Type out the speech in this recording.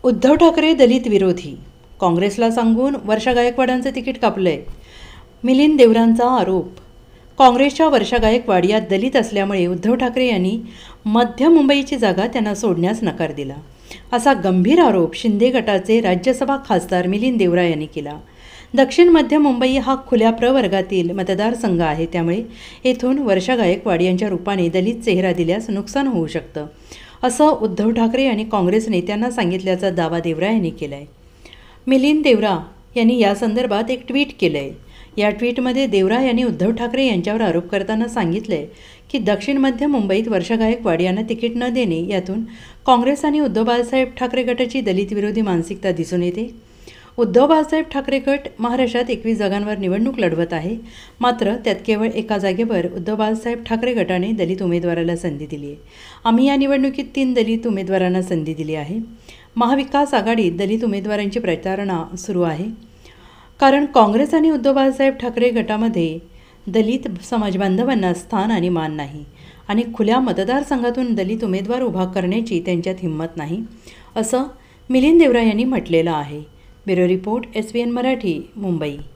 उद्धव ठाकरे दलित विरोधी, काँग्रेसला सांगून वर्षा गायकवाडांचं तिकीट कापलंय. मिलिंद देवरांचा आरोप. काँग्रेसच्या वर्षा गायकवाड या दलित असल्यामुळे उद्धव ठाकरे यांनी मध्य मुंबईची जागा त्यांना सोडण्यास नकार दिला, असा गंभीर आरोप शिंदे गटाचे राज्यसभा खासदार मिलिंद देवरा यांनी केला. दक्षिण मध्य मुंबई हा खुल्या प्रवर्गातील मतदारसंघ आहे, त्यामुळे येथून वर्षा गायकवाड यांच्या रूपाने दलित चेहरा दिल्यास नुकसान होऊ शकतं, असं उद्धव ठाकरे आणि काँग्रेस नेत्यांना सांगितल्याचा दावा देवरा यांनी केला आहे. मिलिंद देवरा यांनी या संदर्भात एक ट्विट केलं आहे. या ट्विटमध्ये देवरा यांनी उद्धव ठाकरे यांच्यावर आरोप करताना सांगितलं आहे की दक्षिण मध्य मुंबईत वर्षा गायकवाड यांना तिकीट न देणे यातून काँग्रेस आणि उद्धव बाळासाहेब ठाकरे गटाची दलित विरोधी मानसिकता दिसून येते. उद्धव बाळासाहेब ठाकरे गट महाराष्ट्रात 21 जागांवर निवडणूक लढवत आहे, मात्र त्यात केवळ एका जागेवर उद्धव बाळासाहेब ठाकरे गटाने दलित उमेदवाराला संधी दिली आहे. आम्ही या निवडणुकीत 3 दलित उमेदवारांना संधी दिली आहे. महाविकास आघाडीत दलित उमेदवारांची प्रचारणा सुरू आहे, कारण काँग्रेस आणि उद्धव बाळासाहेब ठाकरे गटामध्ये दलित समाजबांधवांना स्थान आणि मान नाही आणि खुल्या मतदारसंघातून दलित उमेदवार उभा करण्याची त्यांच्यात हिंमत नाही, असं मिलिंद देवरा यांनी म्हटलेलं आहे. Bureau report, SBN Marathi, Mumbai.